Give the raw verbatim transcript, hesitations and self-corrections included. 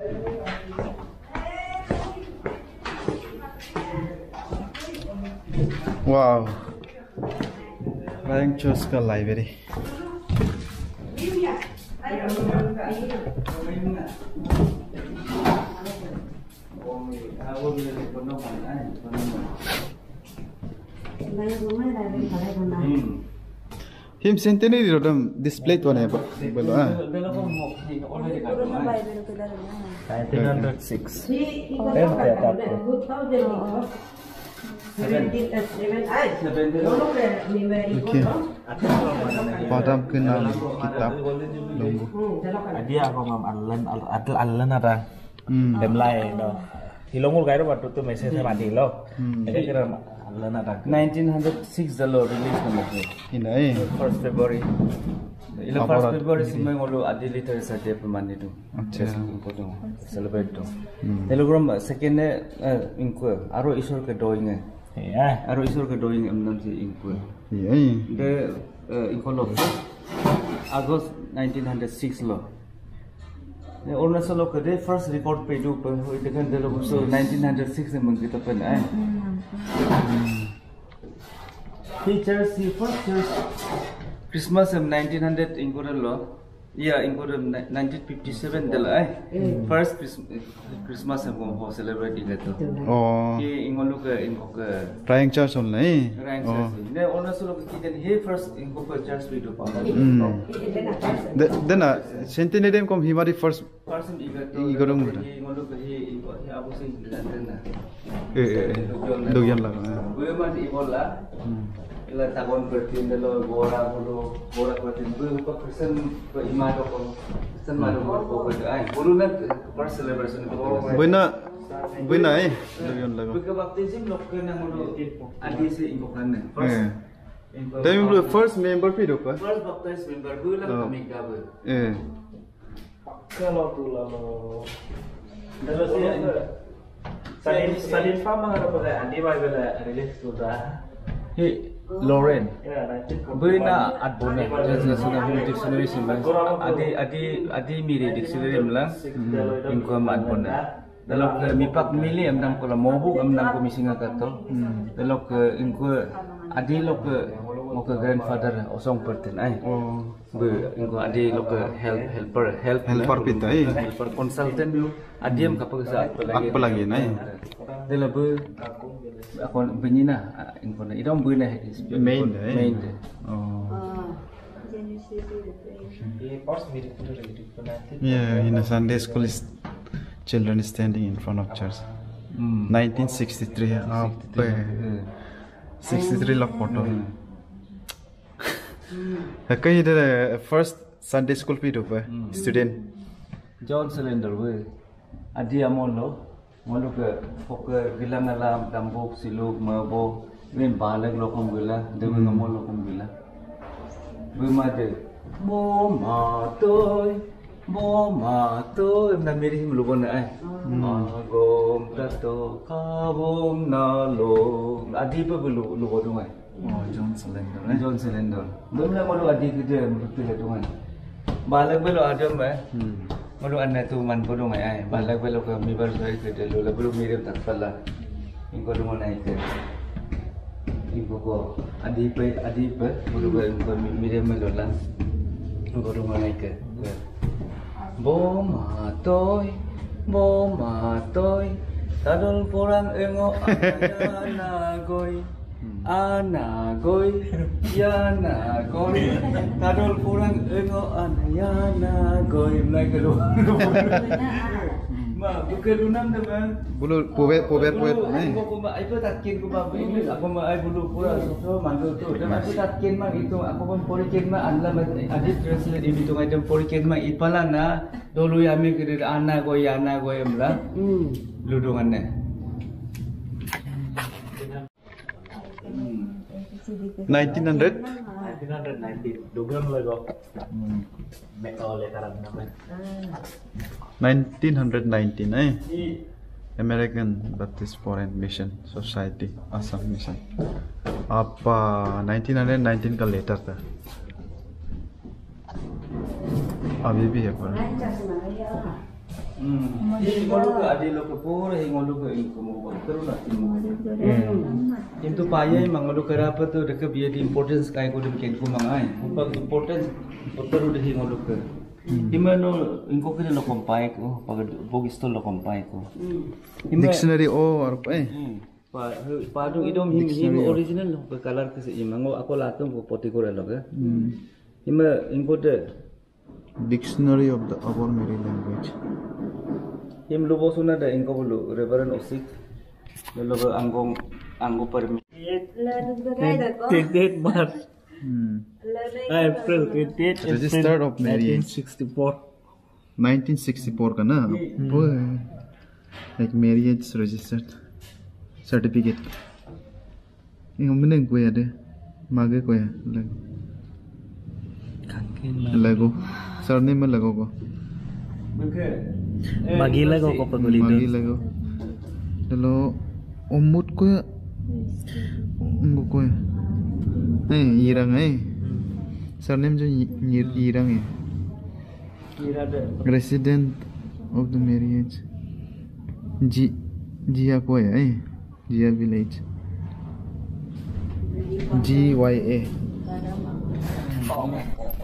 Wow. Rayang Church ka library. Him centenary rodam display to ne bolo ah. nineteen oh six. Okay. Padam ke nam kitab longgo. Dia aku ngam allen adel allen ada. Dem lai do. Thì lúc ngồi cái đó mà tụi tụi mình sẽ thấy bạn đi lâu. Cái cái đó allen ada. nineteen oh six the law release number. Ini. First February. Ila first February semua ngolo adi literature day peman itu. Just important celebrate tu. Telegram second ne inko aro isor ke doing. Ya, aro isor ke doing amnam si inko. Iya. De inko lo. August nineteen oh six lo. Arunachal lo ke first record page tu pun itu kan dalam so nineteen oh six ne mengkita pen eh. Teachers si first church Christmas of nineteen hundred inko lo. Yeah, in nineteen fifty-seven dala eh. First Christmas हम को celebrate करते हैं. Oh. ये इनको लोग इनको के. Rayang Church होना है. Rayang Church. ने Arunachal लोग की दिन हे first इनको के church भी तो पाता है. Hmm. Then a centenary dem kom himari first. First इनको तो. इनको लोग मुझे. इनको लोग हे इनको हे आपको से लंदन ना. Eh eh. Logian lah. gue mah di bola. Ila tahun bertin dulu gora bulu gora bertin bulu kok persen berima dong persen malu mau berdoa ay bulu nak first celebration itu Buena buena eh logian lah. Bukan baptism lok kena mulu adi si ingkokan first. Tapi bulu first member pi dok. First baptist member bulu lah kami gawe. Eh. Kalau tu lah lo. Dalam sini salin salin fama ada pada andi Bible release sudah. Hey. Lauren, bina adbona. Jadi sudah beli dictionary simbang. Adi adi adi miri dictionary melang. Ingko adbona. Dalam ke mipak milih amdam ko la mobu amdam ko misinga kato. Dalam ke ingko adi lo ke mo ke grandfather osong perten ay. Be ingko adi lo ke help helper help helper pita ay. Helper consultant adi am kapag sa apa lagi nay. Dalam be ako bunyi na info na idong bunyi na main main oh yeah in a Sunday school is children is standing in front of church. mm. nineteen sixty-three apa sixty-three log photo kaya the first Sunday school video pa student John Cylinder we adi amon lo Malu ke fokus gilang alam tambuk siluk mabo min balik lokom gila dewi ngamol lokom gila bumade bo matoy bo matoy na miri melubon ay agom tato kabom nalo adi pa bulu lubo dungai oh John Cylinder John Cylinder dumla malu adi kerja betul dungai balik belu adam eh Malu anda tu man bodoh mai ai balak belo ke mi baru saya ke dulu belum mirip tak pala ingko dulu naik ke ingko ko adi pe adi pe bulu ke ingko mirip melolan ingko dulu naik ke bo matoy bo matoy tadol porang engo anagoy anagoy yanagoy tadol porang engo anayanagoy naik lu ma bukelunam deman bulu poet poet poet ai aku ma itu takin ku ba English aku ma ai bulu pura so mandu tu dan aku takin ma itu aku pun porikin ma anla adi translate ini tu ngai porikin ma ipala na dulu yami ke anagoy yanagoy mla ludunganne nineteen hundred nineteen ninety dugan lago metal lekaran nama nineteen nineteen eh American Baptist Foreign Mission Society Assam Mission apa nineteen nineteen का letter था अभी भी है पर Hmm. Ini ngolu ke ade lo ke pur, ini ngolu ke ini kamu terus nak timu. Itu payah memang ngolu ke apa tu dekat biar di importance kaya kau demikian kau mangai. Upah importance terus dah ngolu ke. Imano ingko kena lo kompai ko, pag bogis to lo kompai ko. Dictionary o or eh. Pa padu idom him him original lo ke color ke se imango ako latung ko poti ko lo ke. Ima ingko de Dictionary of the our Mary language. Him lo bosuna da ingko bolu reverend osik. Lo lo angong anggo permi. Date March. April twenty-eighth. Registered of marriage. nineteen sixty-four. nineteen sixty-four ka na. Boy. Like marriage registered certificate. Yung meneng ko ya de. Mage ko ya. Lago. Surname lago ko. Magi lago ko pagulido. Magi lago. Dalo umut ko ya. Umut ko ya. Eh, Irang eh. Surname jo Irang eh. Resident of the marriage. G Jia ko eh. Jia village. G Y A.